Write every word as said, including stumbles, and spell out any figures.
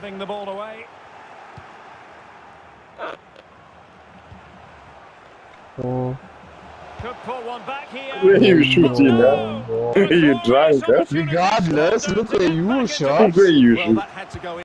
giving the ball away. Oh. Could put one back here. Where are you shooting, Oh, huh? You drunk, huh? Regardless, look at you, Well, shots. Where you that shoot? had to go in.